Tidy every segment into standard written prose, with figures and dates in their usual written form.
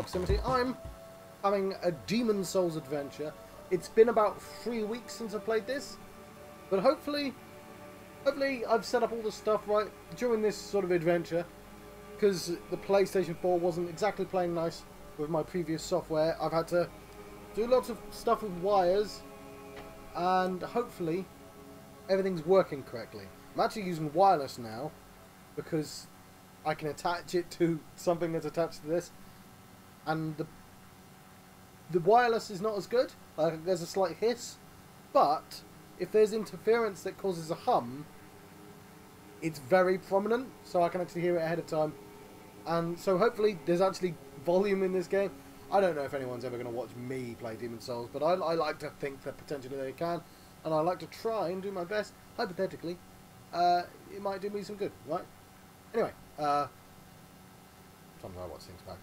proximity. I'm having a Demon Souls adventure. It's been about 3 weeks since I played this, but hopefully I've set up all the stuff right during this sort of adventure, because the PlayStation 4 wasn't exactly playing nice with my previous software. I've had to do lots of stuff with wires, and hopefully everything's working correctly. I'm actually using wireless now because I can attach it to something that's attached to this, and the wireless is not as good. There's a slight hiss, but if there's interference that causes a hum, it's very prominent, so I can actually hear it ahead of time. And so hopefully there's actually volume in this game. I don't know if anyone's ever going to watch me play Demon Souls, but I like to think that potentially they can, and I like to try and do my best. Hypothetically, it might do me some good, right? Anyway, trying to know what things back.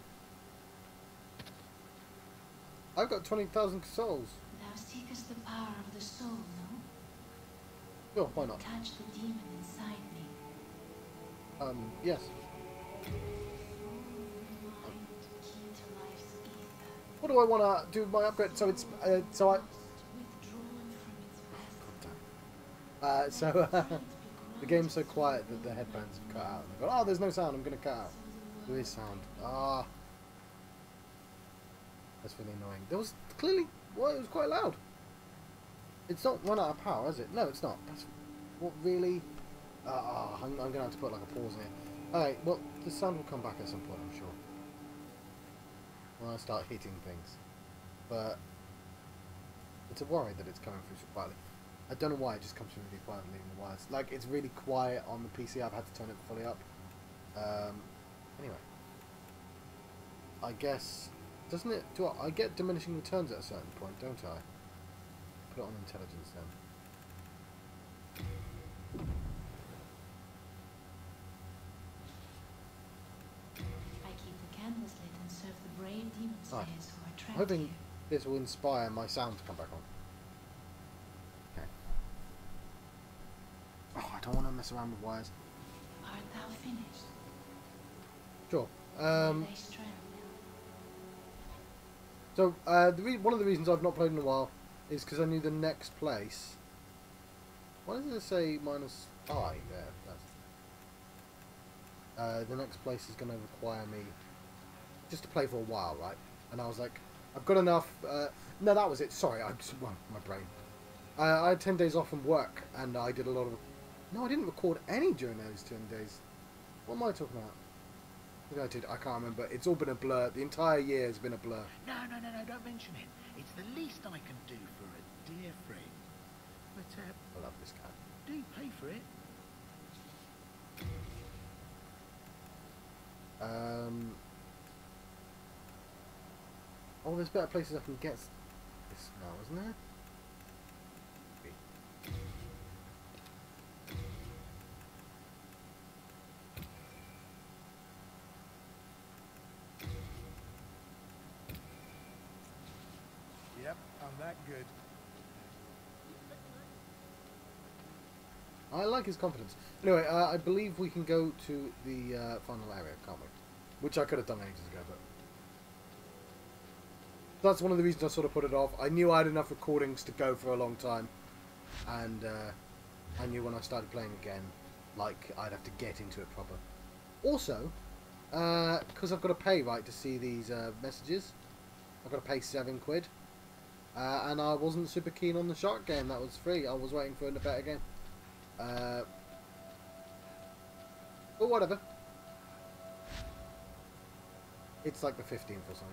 I've got 20,000 souls. Thou seekest the power of the soul, no? Sure, why not? Touch the demon inside me. Yes. What do I want to do with my upgrade? So it's, the game's so quiet that the headphones have cut out. I've gone, oh, there's no sound, I'm going to cut out. There is sound. Ah. That's really annoying. There was clearly, well, it was quite loud. It's not run out of power, is it? No, it's not. That's what really. I'm going to have to put like a pause here. Alright, well, the sound will come back at some point, I'm sure. When I start hitting things. But it's a worry that it's coming through so quietly. I don't know why it just comes through really quietly in the wires. Like, it's really quiet on the PC. I've had to turn it fully up. Anyway. I guess. Doesn't it? Do I get diminishing returns at a certain point, don't I? Put it on intelligence then. I keep the candles lit and serve the brave demon slayers who are trapped I'm hoping here. this will inspire my sound to come back on. Okay. Oh, I don't want to mess around with wires. Art thou finished? Sure. Thy strength. So, one of the reasons I've not played in a while is because I knew the next place. Why does it say -5 there? That's, the next place is going to require me just to play for a while, right? And I was like, I've got enough. No, that was it. Sorry, well, my brain. I had 10 days off from work, and I did a lot of. No, I didn't record any during those 10 days. What am I talking about? I did. I can't remember. It's all been a blur. The entire year has been a blur. No, don't mention it. It's the least I can do for a dear friend. But, I love this cat. do pay for it. Oh, there's better places I can get this now, isn't there? Yep, I'm that good. I like his confidence. Anyway, I believe we can go to the final area, can't we? Which I could have done ages ago, but that's one of the reasons I sort of put it off. I knew I had enough recordings to go for a long time, and I knew when I started playing again, like, I'd have to get into it proper. Also, because I've got to pay, right, to see these messages, I've got to pay £7. And I wasn't super keen on the shark game that was free. I was waiting for a better game. But whatever. It's like the 15th or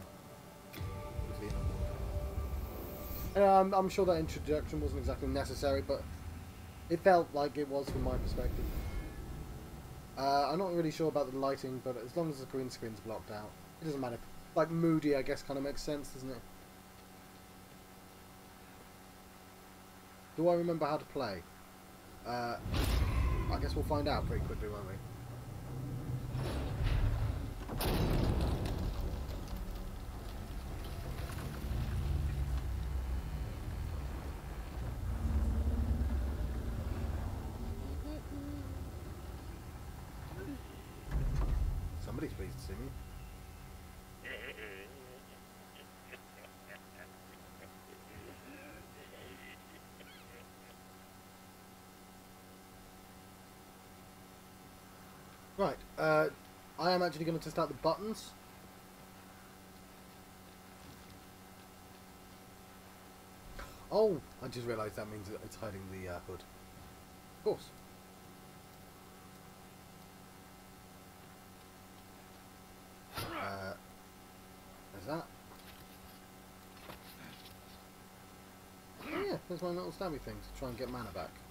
something. I'm sure that introduction wasn't exactly necessary, but it felt like it was from my perspective. I'm not really sure about the lighting, but as long as the green screen's blocked out, it doesn't matter. Like moody, I guess, kind of makes sense, doesn't it? Do I remember how to play? I guess we'll find out pretty quickly, won't we? Somebody's pleased to see me. Right, I am actually going to test out the buttons. Oh, I just realised that means it's hiding the hood. Of course. There's that. Oh yeah, there's my little stabby thing to try and get mana back.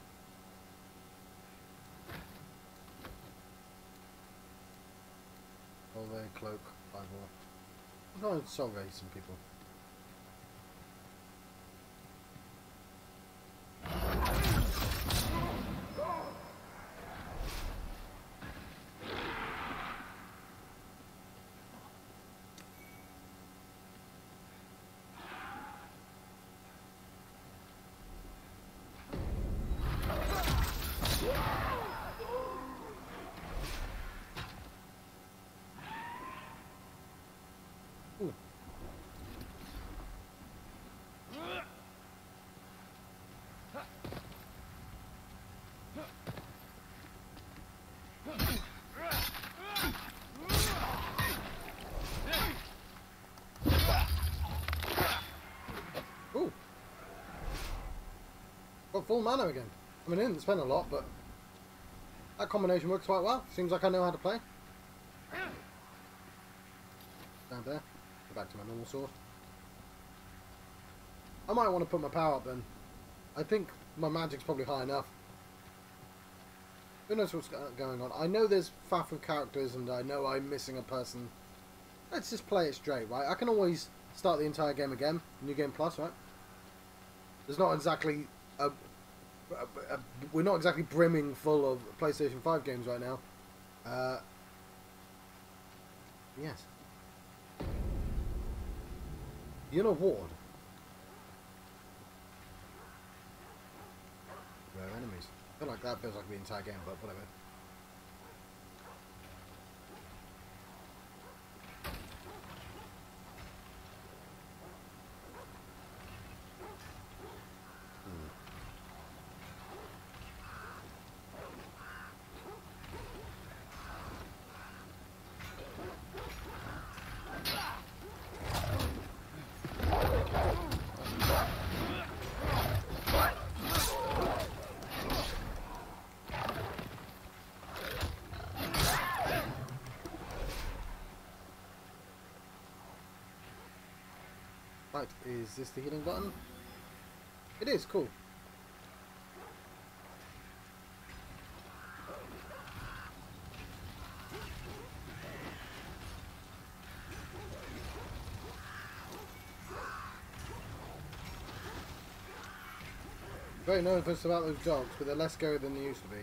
All their cloak, eyeball. I'm trying to solve some people. Ooh. Ooh. Got full mana again. I mean, I didn't spend a lot, but that combination works quite well. Seems like I know how to play. Down there. Go back to my normal sword. I might want to put my power up then. I think my magic's probably high enough. Who knows what's going on? I know there's faff of characters and I know I'm missing a person. Let's just play it straight, right? I can always start the entire game again. New Game Plus, right? There's not exactly we're not exactly brimming full of PlayStation 5 games right now. Yes. You're an award. Rare enemies. I feel like that feels like the entire game, but whatever. Right, is this the healing button? It is, cool. Very nervous about those dogs, but they're less scary than they used to be.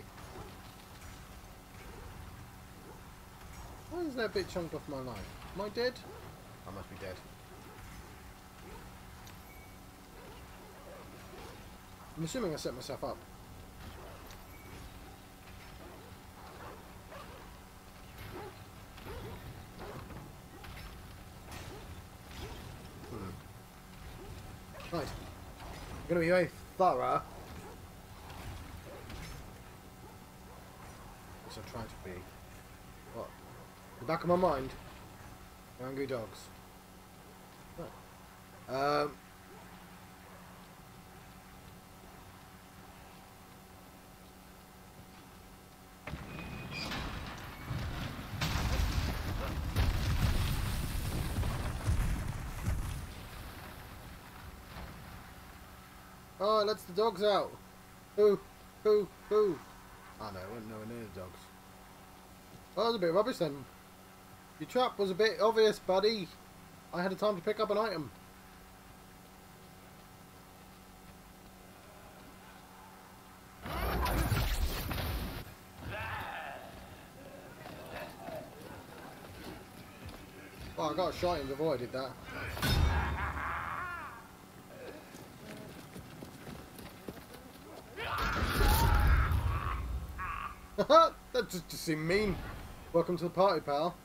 Why is that bit chunked off my life? Am I dead? I must be dead. I'm assuming I set myself up. Right. I'm going to be very thorough. Which I try to be. What? In the back of my mind? Angry dogs. Right. Oh, it lets the dogs out. Who? Oh no, it went nowhere near the dogs. Oh, that was a bit rubbish then. Your trap was a bit obvious, buddy. I had a time to pick up an item. Oh, I got a shot and avoided that. That just seemed mean. Welcome to the party, pal.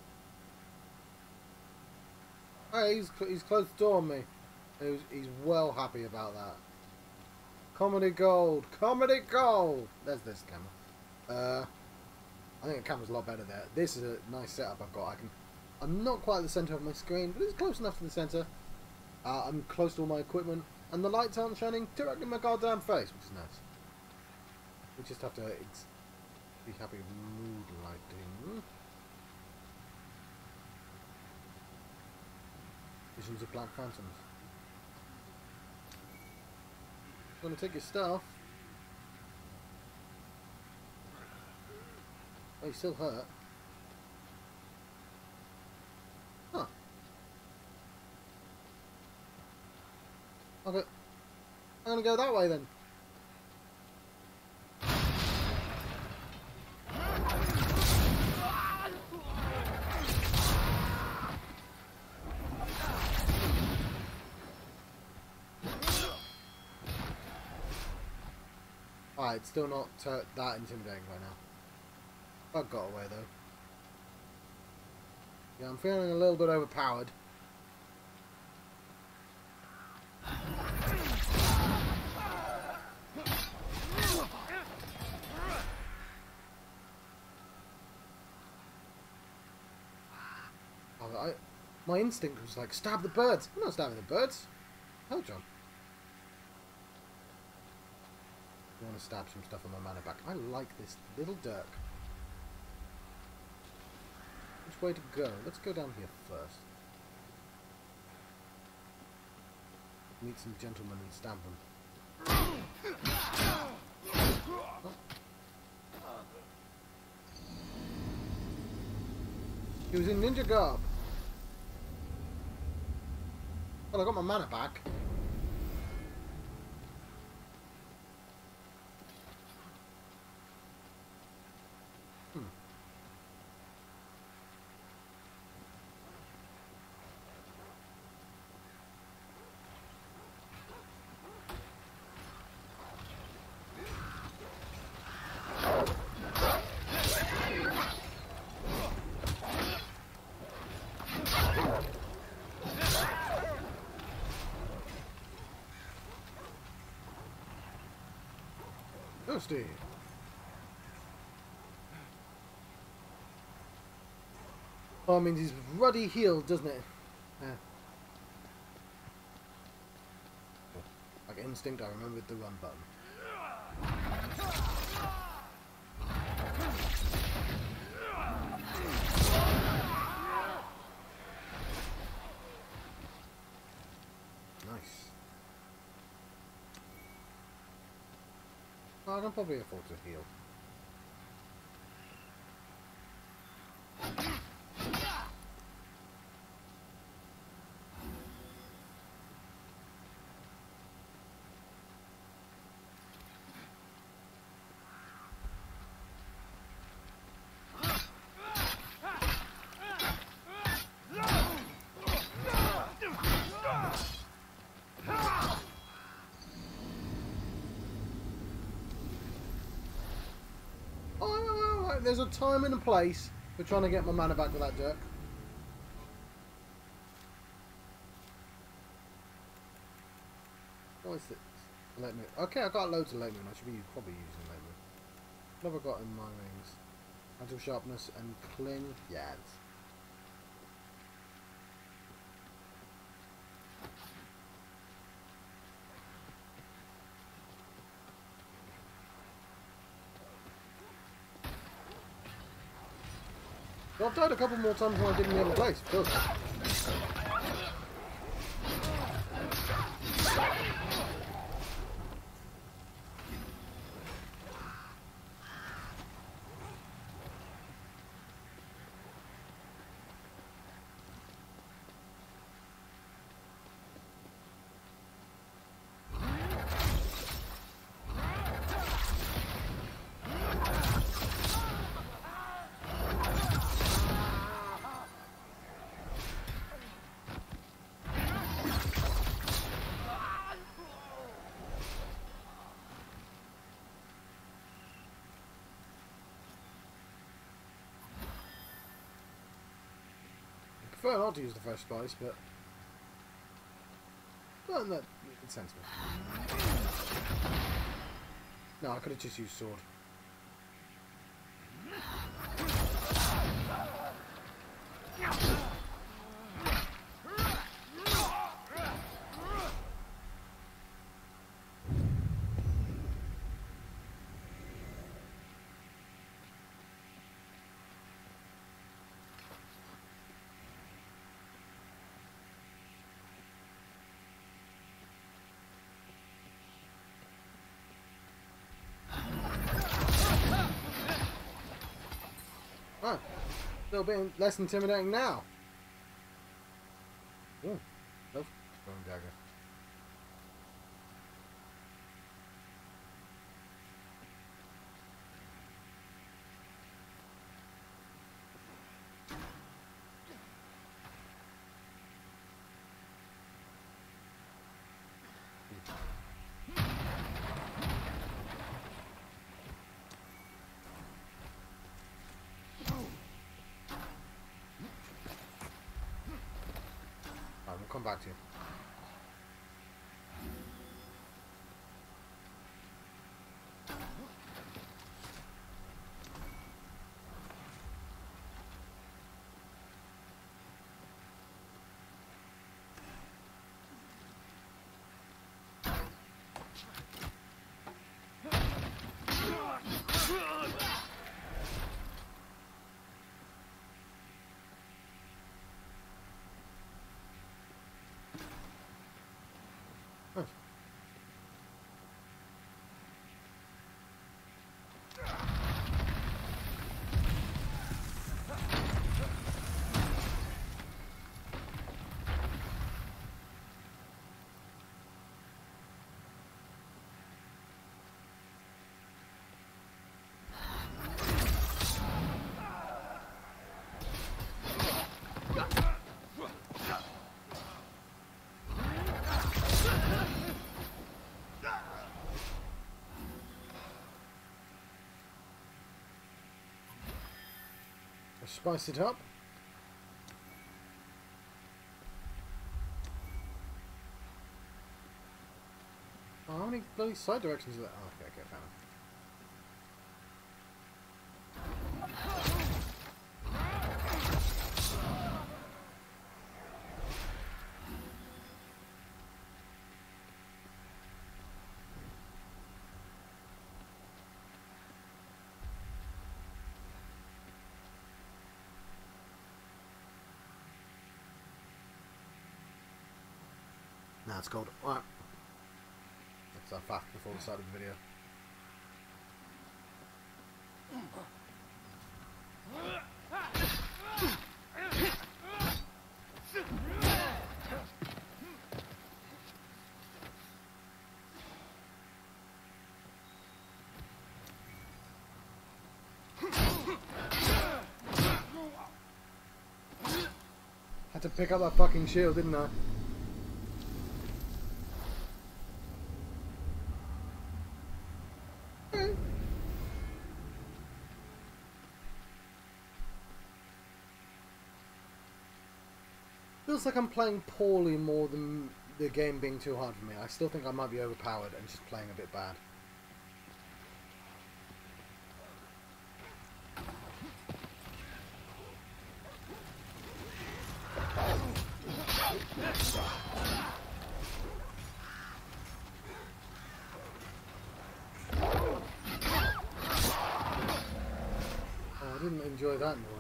Hey, he's closed the door on me. He's well happy about that. Comedy gold. Comedy gold! There's this camera. I think the camera's a lot better there. This is a nice setup I've got. I'm not quite at the centre of my screen, but it's close enough to the centre. I'm close to all my equipment, and the lights aren't shining directly in my goddamn face, which is nice. We just have to be happy with mood lighting. Visions of Black Phantoms. I'm gonna take your stuff. Oh, you still hurt. Huh. Okay. I'm gonna go that way then. Alright, it's still not that intimidating right now. I got away though. Yeah, I'm feeling a little bit overpowered. My instinct was like, stab the birds. I'm not stabbing the birds. Hell, John. I want to stab some stuff on my mana back. I like this little dirk. Which way to go? Let's go down here first. Meet some gentlemen and stab them. Oh. He was in ninja garb. Well, I got my mana back. Thirsty. Oh, it means he's ruddy healed, doesn't it? Yeah. Like instinct, I remembered the run button. Nice. I can probably afford to heal. There's a time and a place for trying to get my mana back with that jerk. What is this? Late moon. Okay, I got loads of late moon. I should be probably using late moon. What have I got in my rings? Mental sharpness and cling. Yeah. Well, I've died a couple more times than I did in the other place. Good. I prefer not to use the fresh spice, but well, that it's sensible. No, I could have just used sword. Right. Still being less intimidating now. Ooh. Love throwing dagger. We'll come back to you. Spice it up. Oh, how many bloody side directions are there? Oh, okay, okay, found it. Now it's cold. Alright. That's our fact before the start of the video. Had to pick up that fucking shield, didn't I? Feels like I'm playing poorly more than the game being too hard for me. I still think I might be overpowered and just playing a bit bad. Oh, I didn't enjoy that noise.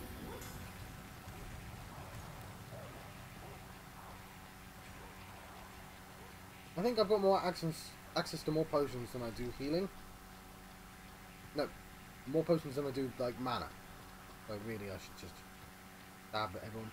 I think I've got more access to more potions than I do healing. No, more potions than I do, like, mana. So really I should just stab at everyone.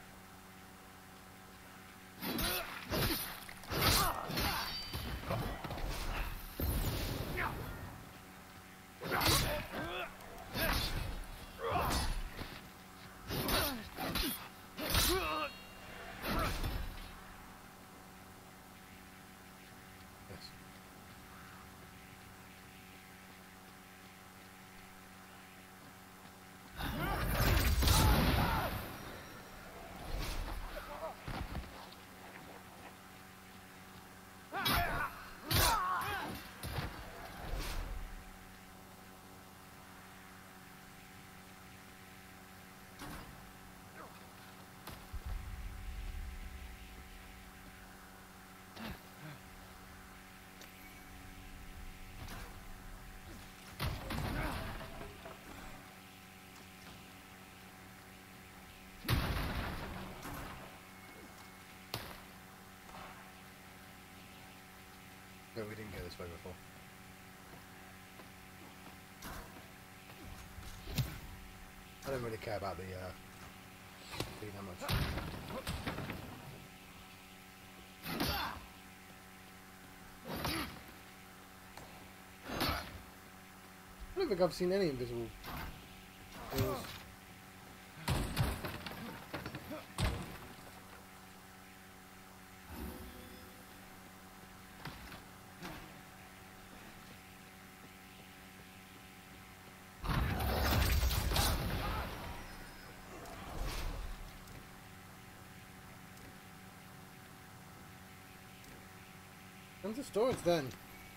No, we didn't go this way before. I don't really care about the speed that much. I don't think I've seen any invisible things. Comes the storage then.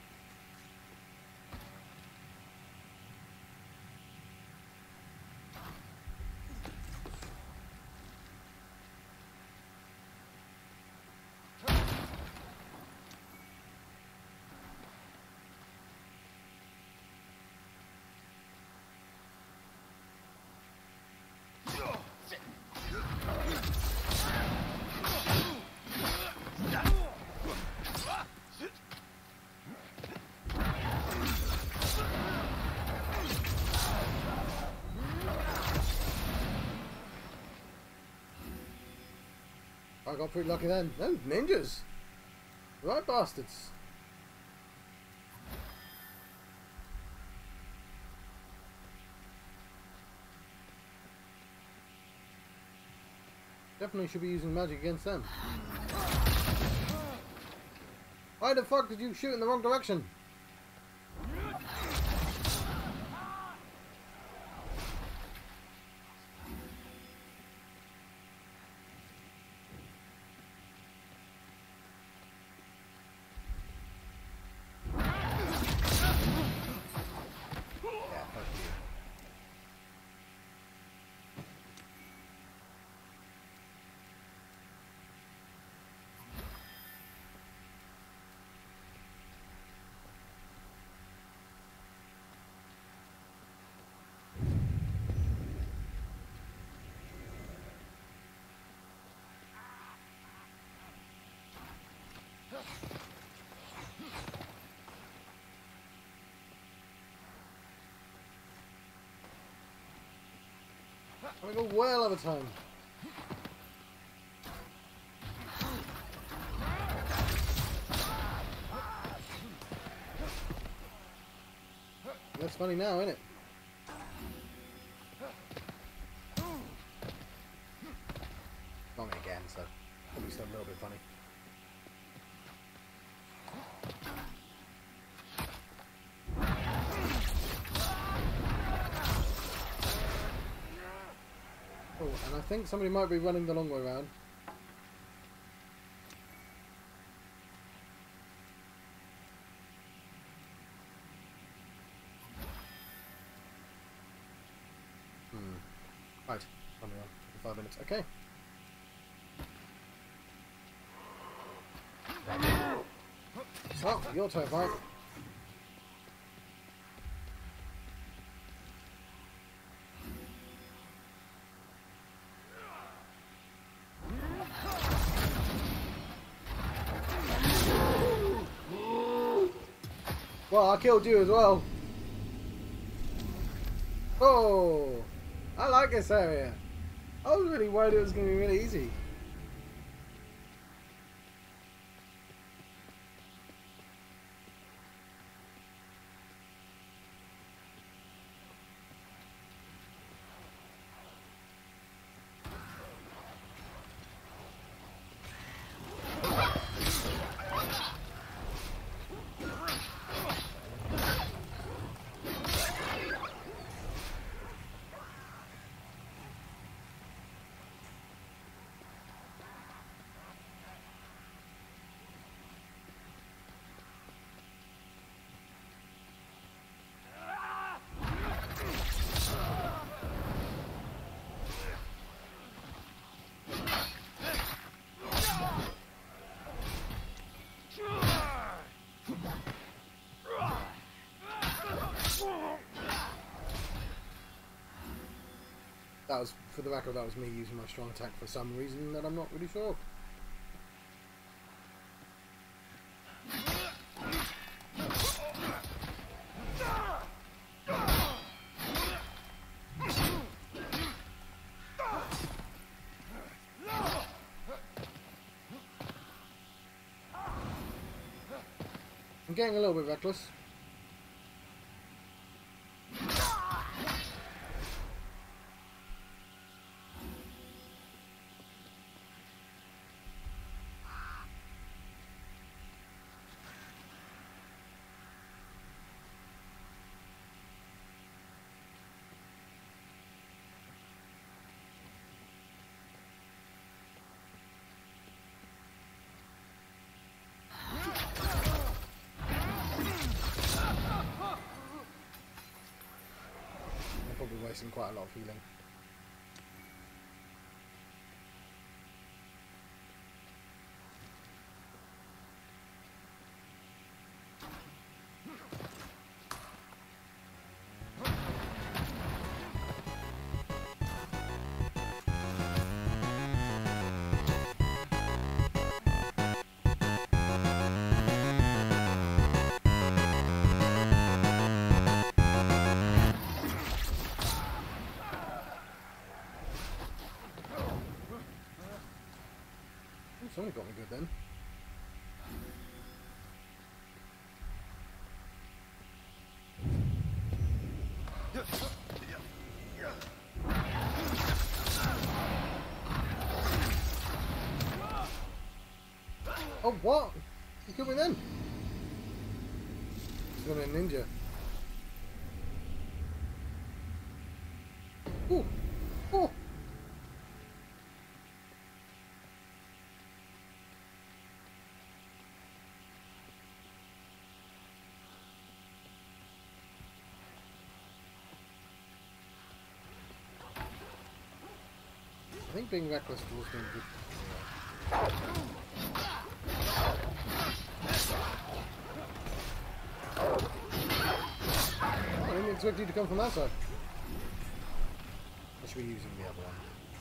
I got pretty lucky then. No, ninjas! Right bastards. Definitely should be using magic against them. Why the fuck did you shoot in the wrong direction? I'm gonna go well over time. That's funny now, isn't it? Not me again, so probably still a little bit funny. Oh, and I think somebody might be running the long way around. Right, running on 5 minutes. Okay. So, your turn, right? Well, I killed you as well. Oh, I like this area. I was really worried it was going to be really easy. That was, for the record, that was me using my strong attack for some reason that I'm not really sure of. I'm getting a little bit reckless. Probably wasting quite a lot of healing. Somebody got me good then. Oh, what? You killed me then? He's gonna be a ninja. Ooh! Oh! I think being reckless was being good. I didn't expect you to come from that side. I should be using the other one.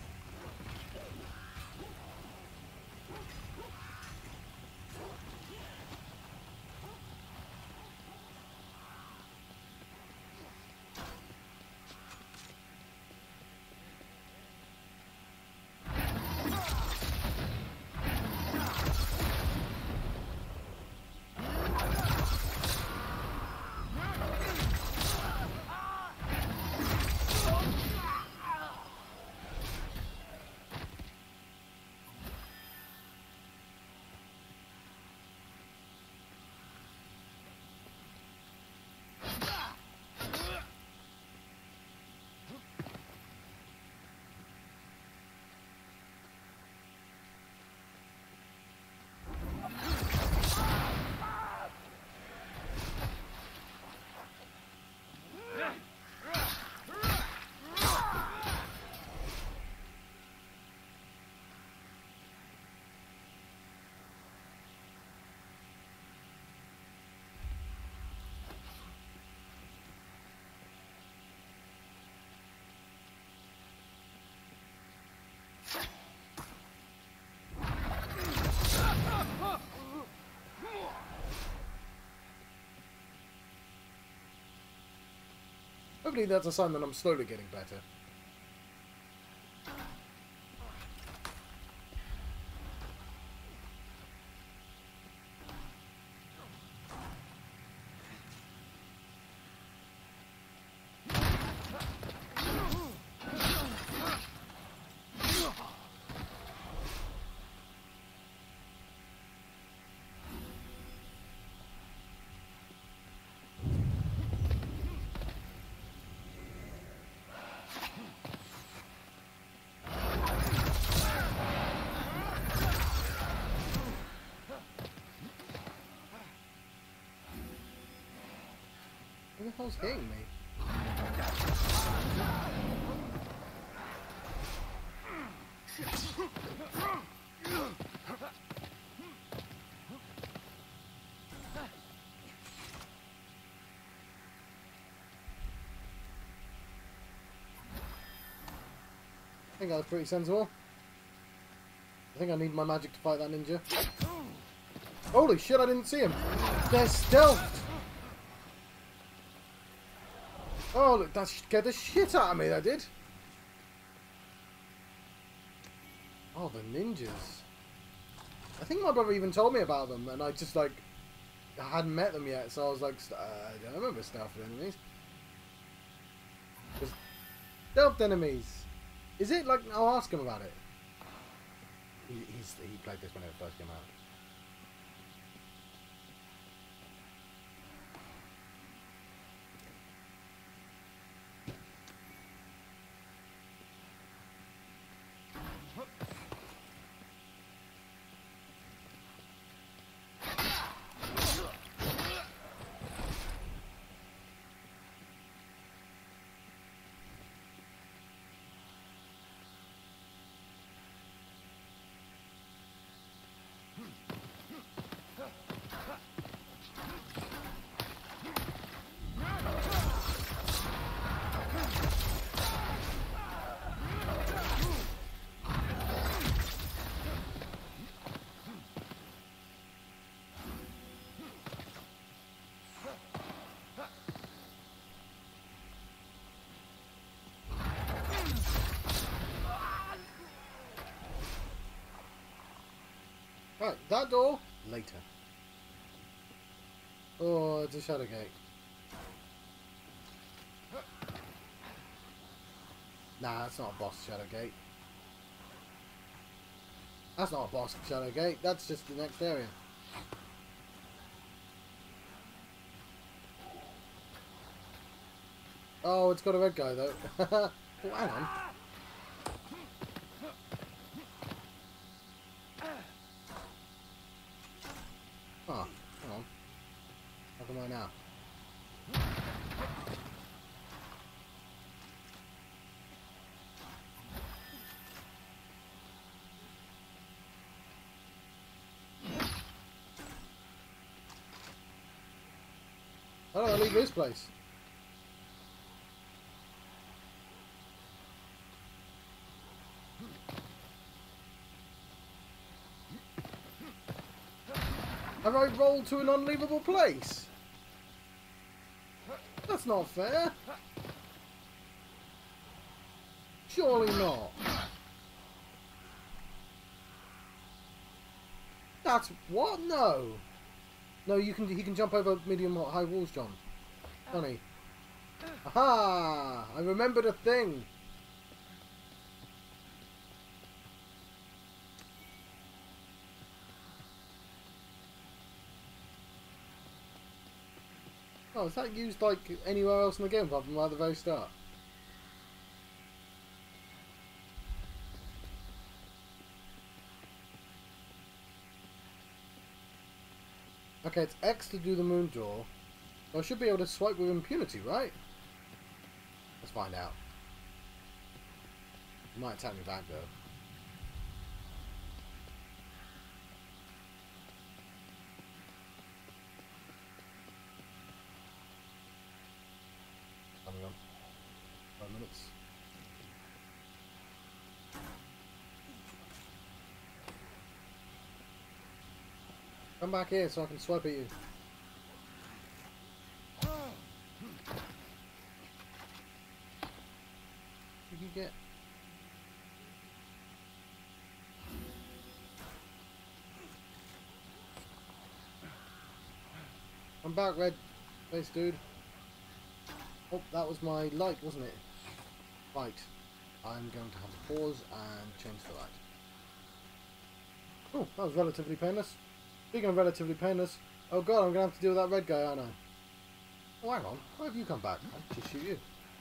Hopefully that's a sign that I'm slowly getting better. Who the hell's hitting me? I think that was pretty sensible. I think I need my magic to fight that ninja. Holy shit, I didn't see him! They're stealthed! Oh, look, that scared the shit out of me, that did. Oh, the ninjas. I think my brother even told me about them, and I just, like, I hadn't met them yet, so I was like, I don't remember stealth enemies. Stealth enemies. Is it like? I'll ask him about it. He played this when it first came out. Right, that door, later. Oh, it's a shadow gate. Nah, that's not a boss shadow gate. That's not a boss shadow gate, that's just the next area. Oh, it's got a red guy though. Oh, hang on. Oh, hang on. How come I now? How do I leave this place? Have I rolled to an unleavable place? That's not fair. Surely not. That's what? No. No, he can jump over medium or high walls, John. Funny. Aha! I remembered a thing. Oh, is that used like anywhere else in the game apart from right at the very start? Okay, it's X to do the moon door. So I should be able to swipe with impunity, right? Let's find out. It might attack me back though. Coming on. 5 minutes. Come back here so I can swipe at you. You can get... I'm back, red face dude. Oh, that was my light, wasn't it? Right. I'm going to have to pause and change the light. Oh, that was relatively painless. Speaking of relatively painless, oh god, I'm going to have to deal with that red guy, aren't I? Oh, hang on. Why have you come back? I'll just shoot you.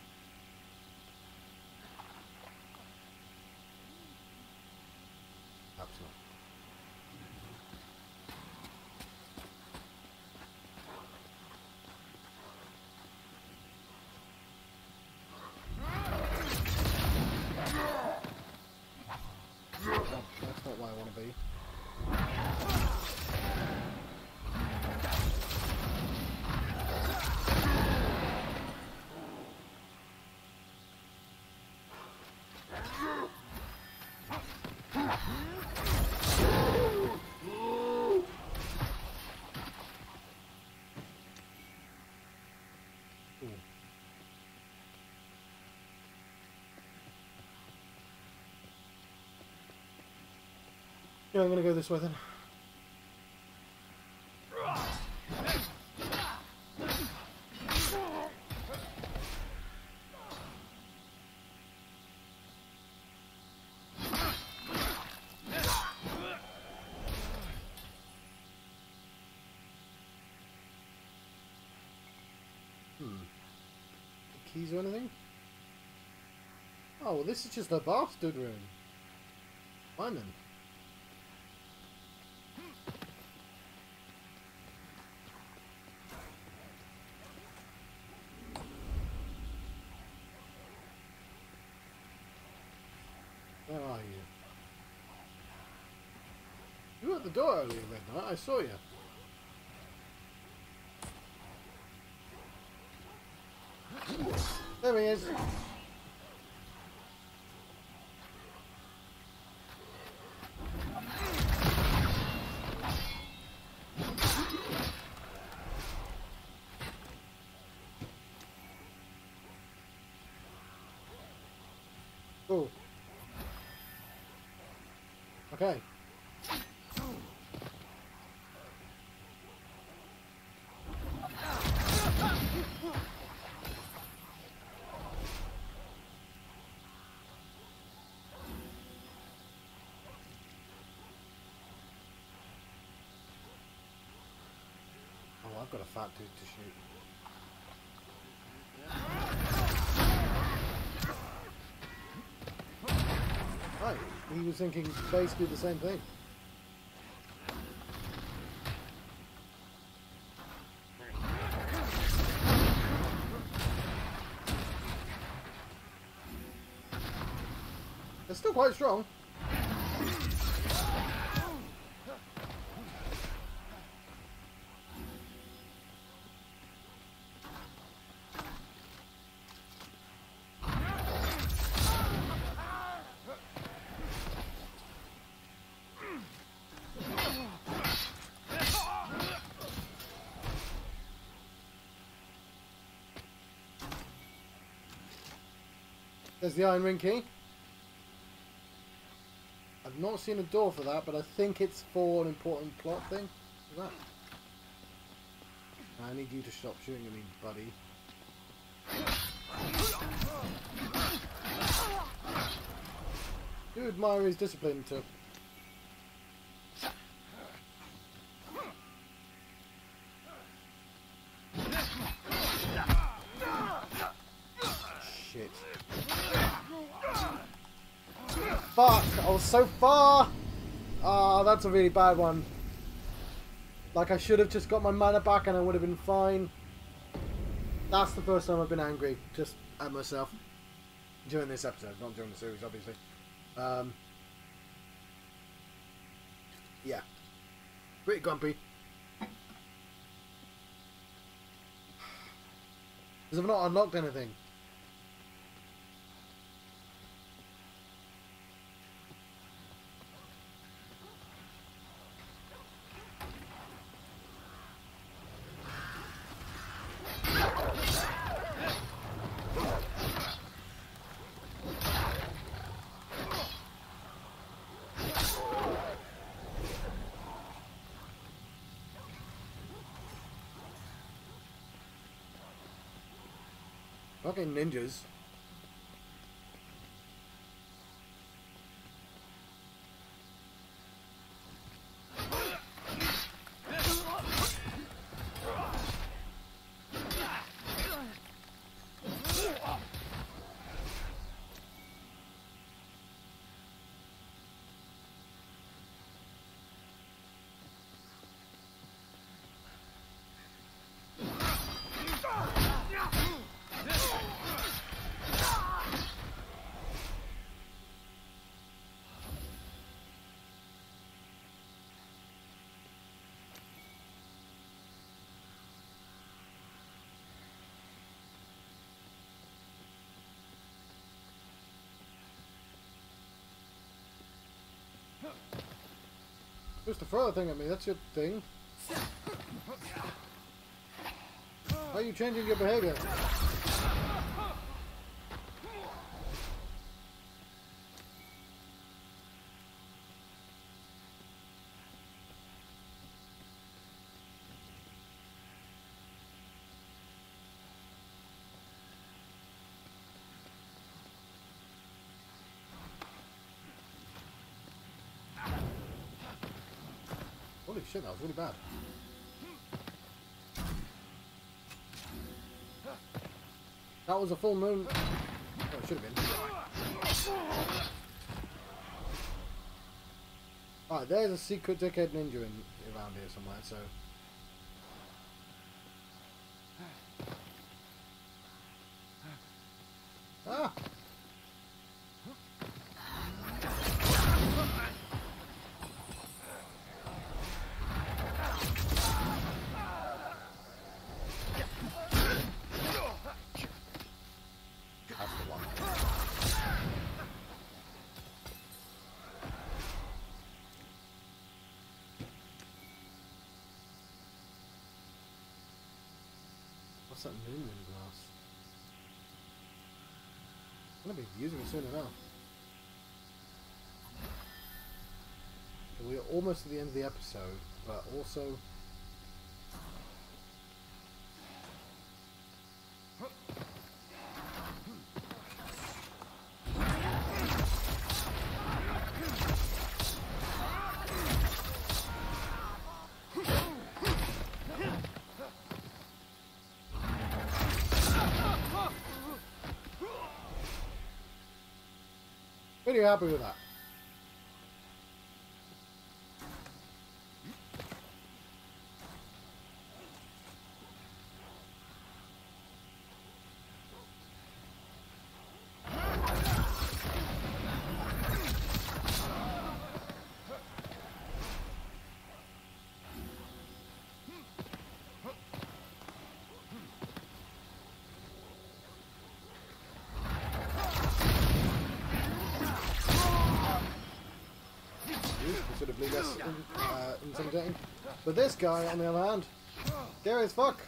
Perhaps not. That's not where I want to be. Yeah, I'm gonna go this way then. keys or anything? Oh, well, this is just a bastard room. Fine then. Where are you? You were at the door earlier, Red Knight. I saw you. There he is. Oh. Okay. Oh, I've got a fat dude to shoot. Right, he was thinking basically the same thing. They're still quite strong. There's the iron ring key. I've not seen a door for that, but I think it's for an important plot thing. What's that? I need you to stop shooting at me, buddy. Do admire his discipline too. Shit. Fuck! I was so far! Ah, that's a really bad one. Like, I should have just got my mana back and I would have been fine. That's the first time I've been angry, just at myself. During this episode, not during the series, obviously. Yeah. Pretty grumpy. Because I've not unlocked anything. Fucking ninjas. Just to throw a thing at me, that's your thing. Why are you changing your behavior? Holy shit, that was really bad. That was a full moon. Oh, it should have been. Alright, there's a secret dickhead ninja around here somewhere, so... Ah! That's the one. What's that looming glass? I'm gonna be using it soon enough. So we're almost at the end of the episode, but also... Pretty happy with that. Considerably less intimidating. But this guy, on the other hand, scary as fuck.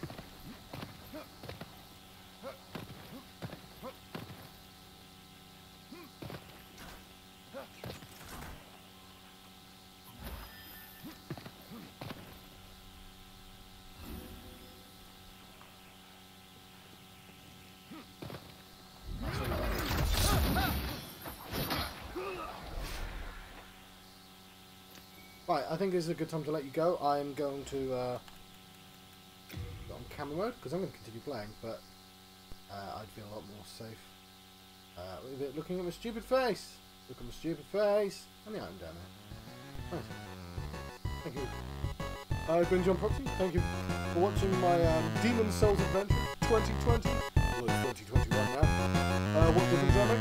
Right, I think this is a good time to let you go. I'm going to go on camera mode because I'm going to continue playing, but I'd feel a lot more safe with it looking at my stupid face. Look at my stupid face and the item down there. Right. Thank you. I've been John Proxy. Thank you for watching my Demon Souls Adventure 2020. Well, it's 2021 now. What difference I make?